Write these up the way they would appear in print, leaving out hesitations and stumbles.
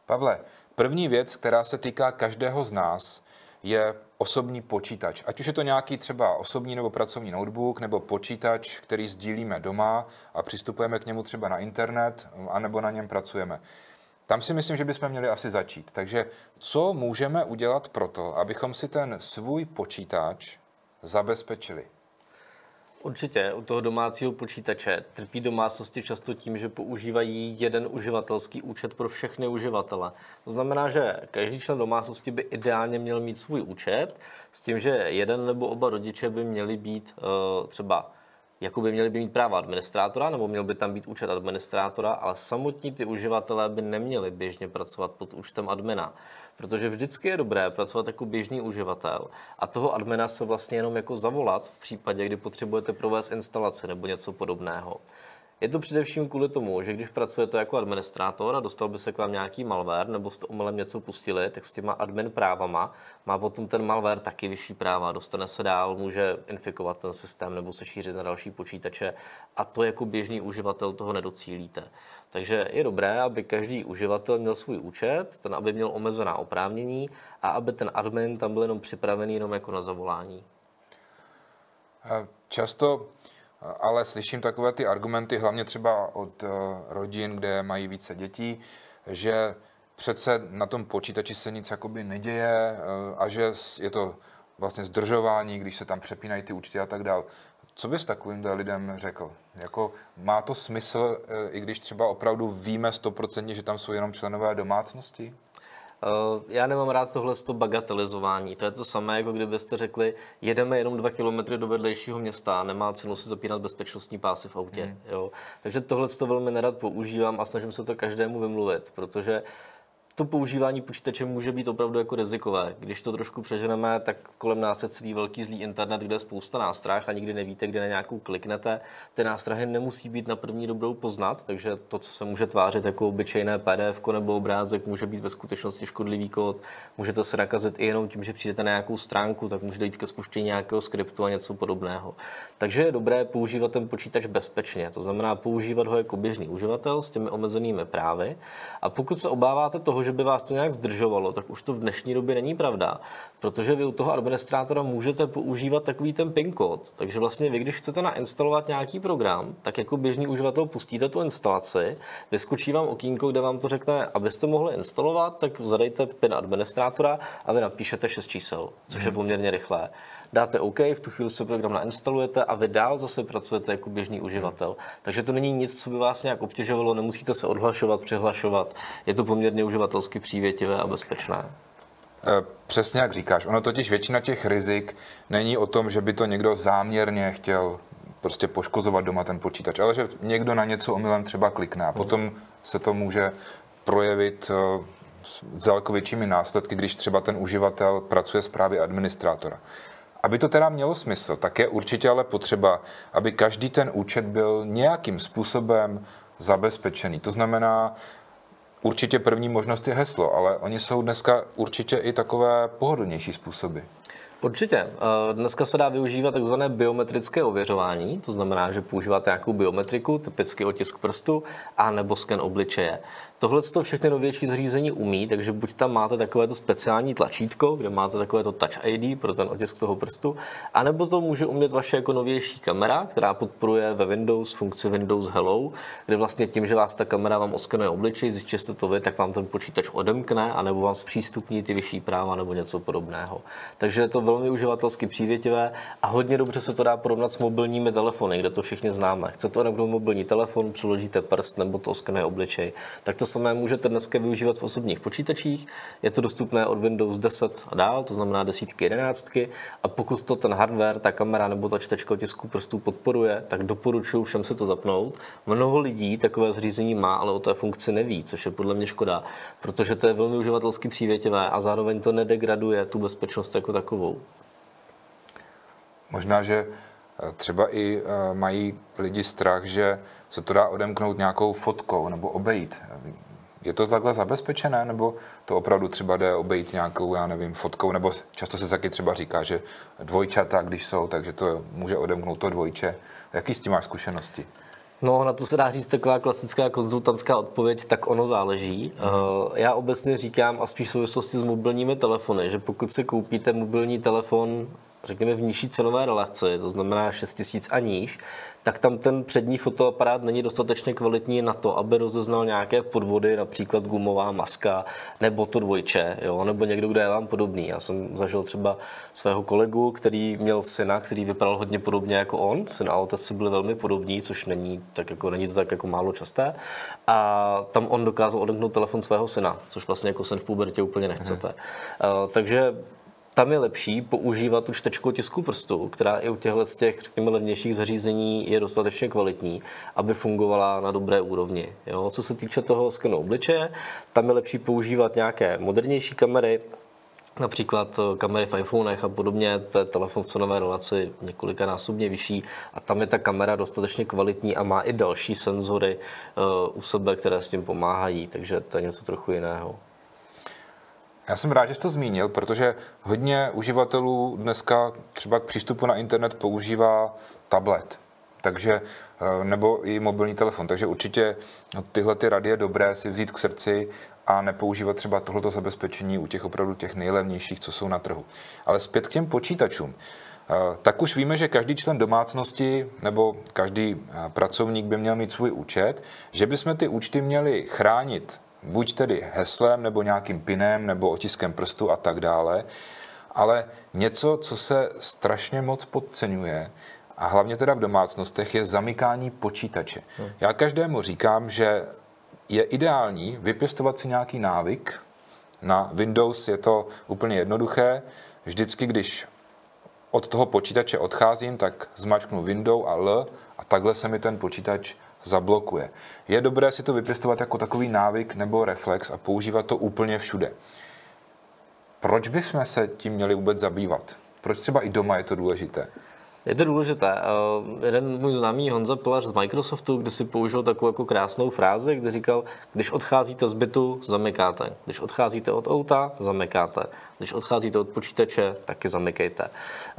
Pavle, první věc, která se týká každého z nás, je osobní počítač. Ať už je to nějaký třeba osobní nebo pracovní notebook, nebo počítač, který sdílíme doma a přistupujeme k němu třeba na internet, anebo na něm pracujeme. Tam si myslím, že bychom měli asi začít. Takže co můžeme udělat pro to, abychom si ten svůj počítač zabezpečili? Určitě u toho domácího počítače trpí domácnosti často tím, že používají jeden uživatelský účet pro všechny uživatele. To znamená, že každý člen domácnosti by ideálně měl mít svůj účet s tím, že jeden nebo oba rodiče by měli být třeba jakoby měli by mít práva administrátora, nebo měl by tam být účet administrátora, ale samotní ty uživatelé by neměli běžně pracovat pod účtem admina. Protože vždycky je dobré pracovat jako běžný uživatel a toho admina se vlastně jenom jako zavolat v případě, kdy potřebujete provést instalaci nebo něco podobného. Je to především kvůli tomu, že když pracujete jako administrátor a dostal by se k vám nějaký malware nebo jste omylem něco pustili, tak s těma admin právama má potom ten malware taky vyšší práva, dostane se dál, může infikovat ten systém nebo se šířit na další počítače a to jako běžný uživatel toho nedocílíte. Takže je dobré, aby každý uživatel měl svůj účet, ten aby měl omezená oprávnění a aby ten admin tam byl jenom připravený jenom jako na zavolání. Často ale slyším takové ty argumenty, hlavně třeba od rodin, kde mají více dětí, že přece na tom počítači se nic jakoby neděje a že je to vlastně zdržování, když se tam přepínají ty účty a tak dál. Co bys takovým lidem řekl? Jako, má to smysl, i když třeba opravdu víme 100%, že tam jsou jenom členové domácnosti? Já nemám rád tohle bagatelizování. To je to samé, jako kdybyste řekli, jedeme jenom 2 kilometry do vedlejšího města, nemá cenu si zapínat bezpečnostní pásy v autě. Jo? Takže tohle velmi nerad používám a snažím se to každému vymluvit, protože to používání počítače může být opravdu jako rizikové. Když to trošku přeženeme, tak kolem nás je celý velký zlý internet, kde je spousta nástrah a nikdy nevíte, kde na nějakou kliknete. Ty nástrahy nemusí být na první dobrou poznat, takže to, co se může tvářit jako obyčejné PDF nebo obrázek, může být ve skutečnosti škodlivý kód. Můžete se nakazit i jenom tím, že přijdete na nějakou stránku, tak může dojít ke spuštění nějakého skriptu a něco podobného. Takže je dobré používat ten počítač bezpečně, to znamená používat ho jako běžný uživatel s těmi omezenými právy. A pokud se obáváte toho, že by vás to nějak zdržovalo, tak už to v dnešní době není pravda, protože vy u toho administrátora můžete používat takový ten PIN kód. Takže vlastně vy, když chcete nainstalovat nějaký program, tak jako běžný uživatel pustíte tu instalaci, vyskočí vám okýnko, kde vám to řekne, abyste mohli instalovat, tak zadejte PIN administrátora a vy napíšete 6 čísel, což je poměrně rychlé. Dáte OK, v tu chvíli se program nainstalujete a vy dál zase pracujete jako běžný uživatel. Takže to není nic, co by vás nějak obtěžovalo, nemusíte se odhlašovat, přihlašovat. Je to poměrně uživatelsky přívětivé a bezpečné. Přesně jak říkáš, ono totiž většina těch rizik není o tom, že by to někdo záměrně chtěl prostě poškozovat doma ten počítač, ale že někdo na něco omylem třeba klikne a potom se to může projevit s daleko většími následky, když třeba ten uživatel pracuje s právě administrátora. Aby to teda mělo smysl, tak je určitě ale potřeba, aby každý ten účet byl nějakým způsobem zabezpečený. To znamená, určitě první možnost je heslo, ale oni jsou dneska určitě i takové pohodlnější způsoby. Určitě. Dneska se dá využívat takzvané biometrické ověřování, to znamená, že používáte nějakou biometriku, typicky otisk prstu, a nebo sken obličeje. Tohle to všechny novější zařízení umí, takže buď tam máte takovéto speciální tlačítko, kde máte takovéto Touch ID pro ten otisk toho prstu, anebo to může umět vaše jako novější kamera, která podporuje ve Windows funkci Windows Hello, kde vlastně tím, že vás ta kamera vám oskenuje obličej, zjistí, že jste to vy, tak vám ten počítač odemkne, anebo vám zpřístupní ty vyšší práva nebo něco podobného. Takže je to velmi uživatelsky přívětivé a hodně dobře se to dá porovnat s mobilními telefony, kde to všichni známe. Chcete odemknout mobilní telefon, přiložíte prst nebo to oskenuje obličej, tak to samé můžete dneska využívat v osobních počítačích. Je to dostupné od Windows 10 a dál, to znamená 10, 11. A pokud to ten hardware, ta kamera nebo ta čtečka otisků prstů podporuje, tak doporučuji všem se to zapnout. Mnoho lidí takové zařízení má, ale o té funkci neví, což je podle mě škoda, protože to je velmi uživatelsky přívětivé a zároveň to nedegraduje tu bezpečnost jako takovou. Možná, že třeba i mají lidi strach, že se to dá odemknout nějakou fotkou nebo obejít. Je to takhle zabezpečené, nebo to opravdu třeba jde obejít nějakou, já nevím, fotkou, nebo často se taky třeba říká, že dvojčata, když jsou, takže to může odemknout to dvojče. Jaký s tím máš zkušenosti? No, na to se dá říct taková klasická konzultantská odpověď, tak ono záleží. Já obecně říkám, a spíš v souvislosti s mobilními telefony, že pokud si koupíte mobilní telefon, řekněme v nižší cenové relaci, to znamená 6 000 a níž, tak tam ten přední fotoaparát není dostatečně kvalitní na to, aby rozeznal nějaké podvody, například gumová maska, nebo to dvojče, jo, nebo někdo, kdo je vám podobný. Já jsem zažil třeba svého kolegu, který měl syna, který vypadal hodně podobně jako on. Syn a otec si byli velmi podobní, což není to tak jako málo časté. A tam on dokázal odemknout telefon svého syna, což vlastně jako sen v pubertě úplně nechcete. Takže tam je lepší používat tu čtečku otisku prstu, která i u těchto řekněme, levnějších zařízení je dostatečně kvalitní, aby fungovala na dobré úrovni. Jo? Co se týče toho skenu obličeje, tam je lepší používat nějaké modernější kamery, například kamery v iPhonech a podobně, to je telefon v cenové relaci několikanásobně vyšší a tam je ta kamera dostatečně kvalitní a má i další senzory u sebe, které s tím pomáhají, takže to je něco trochu jiného. Já jsem rád, že jsi to zmínil, protože hodně uživatelů dneska třeba k přístupu na internet používá tablet, takže, nebo i mobilní telefon, takže určitě tyhle ty rady je dobré si vzít k srdci a nepoužívat třeba tohleto zabezpečení u těch opravdu těch nejlevnějších, co jsou na trhu. Ale zpět k těm počítačům. Tak už víme, že každý člen domácnosti nebo každý pracovník by měl mít svůj účet, že bychom ty účty měli chránit buď tedy heslem, nebo nějakým pinem, nebo otiskem prstu a tak dále, ale něco, co se strašně moc podceňuje, a hlavně teda v domácnostech, je zamykání počítače. Já každému říkám, že je ideální vypěstovat si nějaký návyk. Na Windows je to úplně jednoduché. Vždycky, když od toho počítače odcházím, tak zmačknu Windows a L a takhle se mi ten počítač zablokuje. Je dobré si to vypěstovat jako takový návyk nebo reflex a používat to úplně všude. Proč bychom se tím měli vůbec zabývat? Proč třeba i doma je to důležité? Je to důležité. Jeden můj známý Honza Pilař z Microsoftu, kde si použil takovou jako krásnou frázi, kde říkal, když odcházíte z bytu, zamykáte. Když odcházíte od auta, zamykáte. Když odcházíte od počítače, taky zamykejte.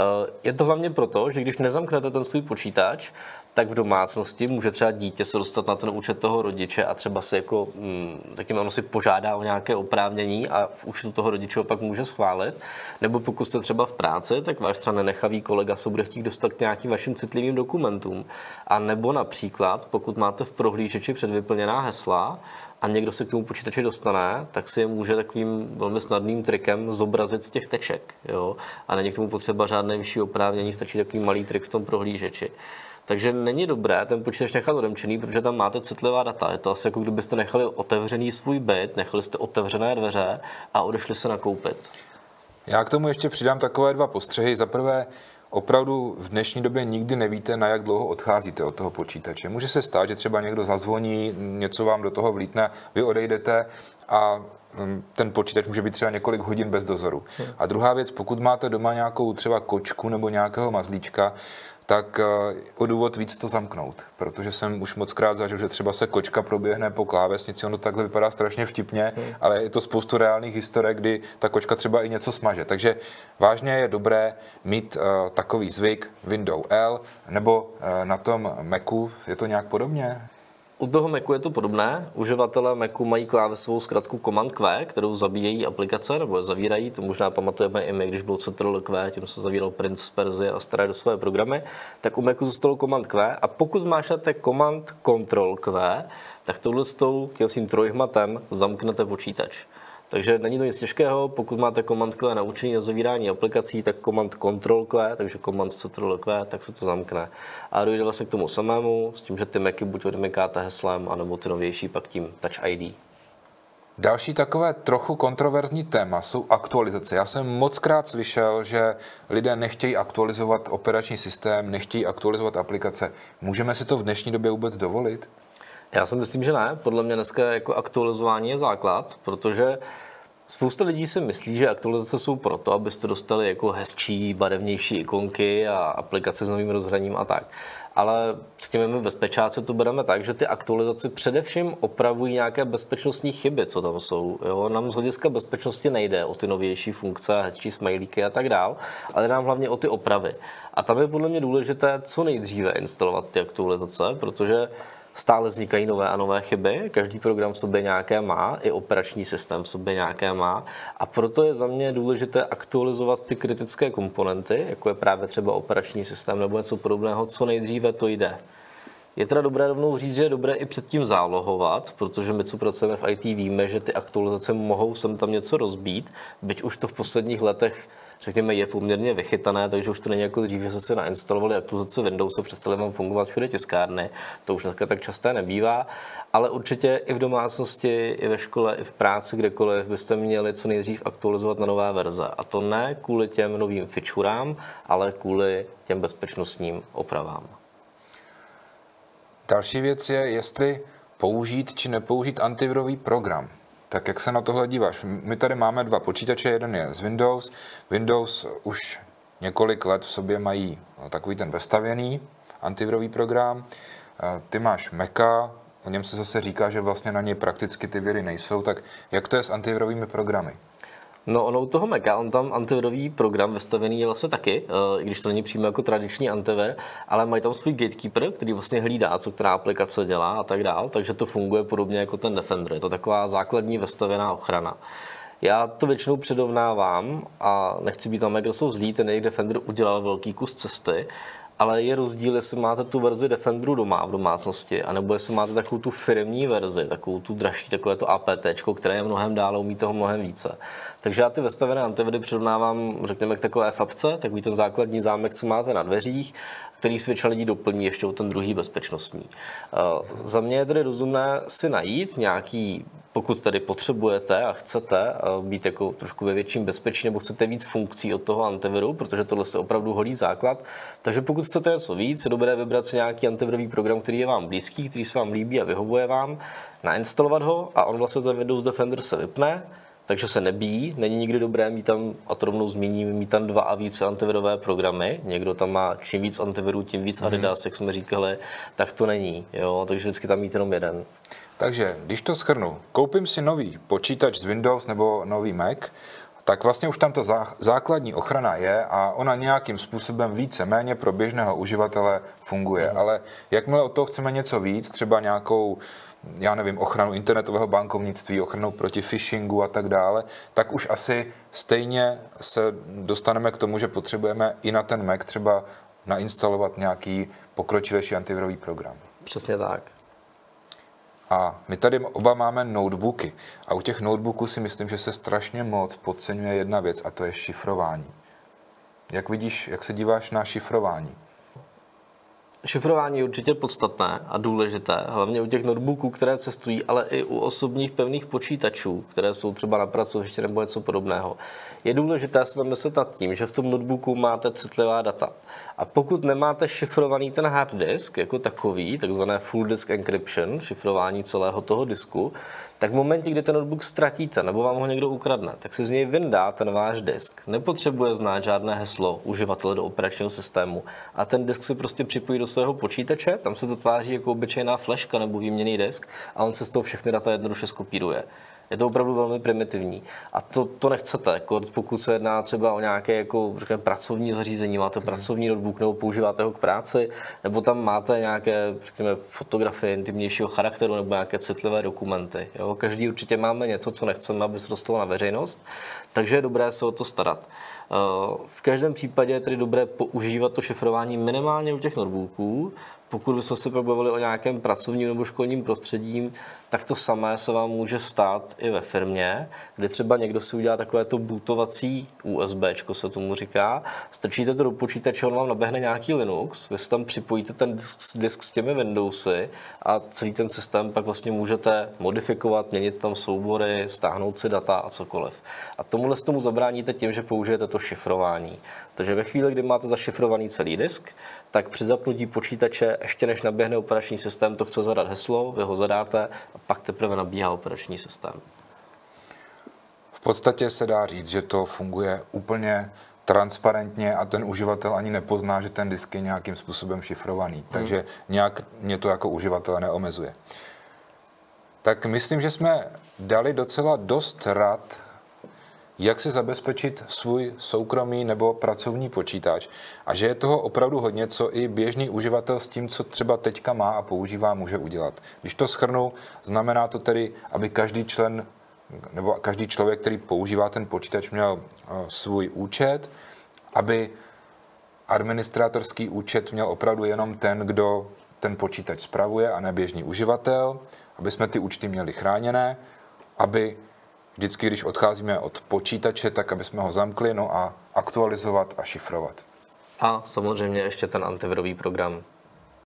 Je to hlavně proto, že když nezamknete ten svůj počítač, tak v domácnosti může třeba dítě se dostat na ten účet toho rodiče a třeba si jako, takým ono si požádá o nějaké oprávnění a v účtu toho rodiče ho pak může schválit. Nebo pokud jste třeba v práci, tak váš třeba nenechavý kolega se bude chtít dostat k nějakým vašim citlivým dokumentům. A nebo například, pokud máte v prohlížeči předvyplněná hesla, a někdo se k tomu počítači dostane, tak si je může takovým velmi snadným trikem zobrazit z těch teček. Jo? A není k tomu potřeba žádné vyšší oprávnění, stačí takový malý trik v tom prohlížeči. Takže není dobré ten počítač nechat odemčený, protože tam máte citlivá data. Je to asi jako kdybyste nechali otevřený svůj byt, nechali jste otevřené dveře a odešli se nakoupit. Já k tomu ještě přidám takové dva postřehy. Za prvé, opravdu v dnešní době nikdy nevíte, na jak dlouho odcházíte od toho počítače. Může se stát, že třeba někdo zazvoní, něco vám do toho vlítne, vy odejdete a ten počítač může být třeba několik hodin bez dozoru. A druhá věc, pokud máte doma nějakou třeba kočku nebo nějakého mazlíčka, tak o důvod víc to zamknout, protože jsem už mockrát zažil, že třeba se kočka proběhne po klávesnici, ono takhle vypadá strašně vtipně, ale je to spoustu reálných historek, kdy ta kočka třeba i něco smaže. Takže vážně je dobré mít takový zvyk Windows L, nebo na tom Macu je to nějak podobně? U toho Macu je to podobné. Uživatelé Macu mají klávesovou zkratku Command Q, kterou zabíjejí aplikace, nebo je zavírají. To možná pamatujeme i my, když byl Ctrl+Q, tím se zavíral Prince z Perzie a staré do své programy. Tak u Macu zůstalo Command Q a pokud zmáčknete Command Ctrl+Q, tak touhle s tím trojhmatem zamknete počítač. Takže není to nic těžkého, pokud máte Command Q naučený na zavírání aplikací, tak Command Ctrl Q, takže Command Ctrl+Q, tak se to zamkne. A dojde vlastně k tomu samému, s tím, že ty Macy buď odmykáte heslem, anebo ty novější pak tím Touch ID. Další takové trochu kontroverzní téma jsou aktualizace. Já jsem mockrát slyšel, že lidé nechtějí aktualizovat operační systém, nechtějí aktualizovat aplikace. Můžeme si to v dnešní době vůbec dovolit? Já si myslím, že ne. Podle mě dneska jako aktualizování je základ, protože spousta lidí si myslí, že aktualizace jsou proto, abyste dostali jako hezčí, barevnější ikonky a aplikace s novým rozhraním a tak. Ale řekněme, my bezpečáci to bereme tak, že ty aktualizace především opravují nějaké bezpečnostní chyby, co tam jsou. Jo? Nám z hlediska bezpečnosti nejde o ty novější funkce, hezčí smajlíky a tak dál, ale nám hlavně o ty opravy. A tam je podle mě důležité co nejdříve instalovat ty aktualizace, protože stále vznikají nové a nové chyby, každý program v sobě nějaké má, i operační systém v sobě nějaké má a proto je za mě důležité aktualizovat ty kritické komponenty, jako je právě třeba operační systém nebo něco podobného, co nejdříve to jde. Je teda dobré rovnou říct, že je dobré i předtím zálohovat, protože my, co pracujeme v IT, víme, že ty aktualizace mohou sem tam něco rozbít, byť už to v posledních letech, řekněme, je poměrně vychytané, takže už to není jako dřív, že se si nainstalovali aktualizace Windows a přestali vám fungovat všude tiskárny. To už dneska tak časté nebývá, ale určitě i v domácnosti, i ve škole, i v práci, kdekoliv byste měli co nejdřív aktualizovat na nové verze. A to ne kvůli těm novým featurám, ale kvůli těm bezpečnostním opravám. Další věc je, jestli použít či nepoužít antivirový program. Tak jak se na tohle díváš? My tady máme dva počítače, jeden je z Windows. Windows už několik let v sobě mají takový ten vestavěný antivirový program. Ty máš Maca, o něm se zase říká, že vlastně na něj prakticky ty viry nejsou. Tak jak to je s antivirovými programy? No ono u toho Maca, on tam antivirový program vestavený je vlastně taky, i když to není přímo jako tradiční antivir, ale mají tam svůj gatekeeper, který vlastně hlídá, co která aplikace dělá a tak dál, takže to funguje podobně jako ten Defender. Je to taková základní vestavená ochrana. Já to většinou předovnávám a nechci být tam, jak jsou zlí, ten jejich Defender udělal velký kus cesty, ale je rozdíl, jestli máte tu verzi Defenderu doma v domácnosti, anebo jestli máte takovou tu firemní verzi, takovou tu dražší, takové to APT, které je mnohem dál, umí toho mnohem více. Takže já ty vestavené antiviry přirovnávám, řekněme, k takové fapce, takový ten základní zámek, co máte na dveřích, který si většina lidí doplní ještě o ten druhý bezpečnostní. Za mě je tedy rozumné si najít nějaký, pokud tedy potřebujete a chcete být jako trošku ve větším bezpečí nebo chcete víc funkcí od toho antiviru, protože tohle je opravdu holý základ. Takže pokud chcete něco víc, je dobré vybrat si nějaký antivirový program, který je vám blízký, který se vám líbí a vyhovuje vám, nainstalovat ho a on vlastně ten Windows Defender se vypne, takže se nebíjí. Není nikdy dobré mít tam, a to rovnou zmíním, mít tam 2 a více antivirové programy. Někdo tam má čím víc antivirů, tím víc Adidas, jak jsme říkali, tak to není. Jo? Takže vždycky tam mít jenom jeden. Takže, když to shrnu, koupím si nový počítač z Windows nebo nový Mac, tak vlastně už tam ta základní ochrana je a ona nějakým způsobem více-méně pro běžného uživatele funguje. Ale jakmile od toho chceme něco víc, třeba nějakou, já nevím, ochranu internetového bankovnictví, ochranu proti phishingu a tak dále, tak už asi stejně se dostaneme k tomu, že potřebujeme i na ten Mac třeba nainstalovat nějaký pokročilejší antivirový program. Přesně tak. A my tady oba máme notebooky. A u těch notebooků si myslím, že se strašně moc podceňuje jedna věc, a to je šifrování. Jak vidíš, jak se díváš na šifrování? Šifrování je určitě podstatné a důležité, hlavně u těch notebooků, které cestují, ale i u osobních pevných počítačů, které jsou třeba na pracovišti nebo něco podobného. Je důležité se zamyslet nad tím, že v tom notebooku máte citlivá data. A pokud nemáte šifrovaný ten hard disk jako takový, takzvané full disk encryption, šifrování celého toho disku, tak v momentě, kdy ten notebook ztratíte nebo vám ho někdo ukradne, tak si z něj vyndá ten váš disk. Nepotřebuje znát žádné heslo uživatele do operačního systému a ten disk si prostě připojí do svého počítače, tam se to tváří jako obyčejná fleška nebo výměnný disk a on se z toho všechny data jednoduše skopíruje. Je to opravdu velmi primitivní. A to nechcete, jako pokud se jedná třeba o nějaké jako, řekněme, pracovní zařízení, máte pracovní notebook nebo používáte ho k práci, nebo tam máte nějaké, řekněme, fotografie intimnějšího charakteru nebo nějaké citlivé dokumenty. Jo? Každý určitě máme něco, co nechceme, aby se dostalo na veřejnost, takže je dobré se o to starat. V každém případě je tedy dobré používat to šifrování minimálně u těch notebooků. Pokud bychom se pobavili o nějakém pracovním nebo školním prostředí, tak to samé se vám může stát i ve firmě, kdy třeba někdo si udělá takové to bootovací USBčko, se tomu říká. Strčíte to do počítače, on vám naběhne nějaký Linux, vy si tam připojíte ten disk s těmi Windowsy a celý ten systém pak vlastně můžete modifikovat, měnit tam soubory, stáhnout si data a cokoliv. A tomu zabráníte tím, že použijete to šifrování. Takže ve chvíli, kdy máte zašifrovaný celý disk, tak při zapnutí počítače, ještě než naběhne operační systém, to chce zadat heslo, vy ho zadáte a pak teprve nabíhá operační systém. V podstatě se dá říct, že to funguje úplně transparentně a ten uživatel ani nepozná, že ten disk je nějakým způsobem šifrovaný. Takže nějak mě to jako uživatele neomezuje. Tak myslím, že jsme dali docela dost rad jak si zabezpečit svůj soukromý nebo pracovní počítač a že je toho opravdu hodně, co i běžný uživatel s tím, co třeba teďka má a používá, může udělat. Když to shrnu, znamená to tedy, aby každý člen nebo každý člověk, který používá ten počítač, měl svůj účet, aby administrátorský účet měl opravdu jenom ten, kdo ten počítač spravuje a ne běžný uživatel, aby jsme ty účty měli chráněné, aby vždycky, když odcházíme od počítače, tak aby jsme ho zamkli, no a aktualizovat a šifrovat. A samozřejmě ještě ten antivirový program.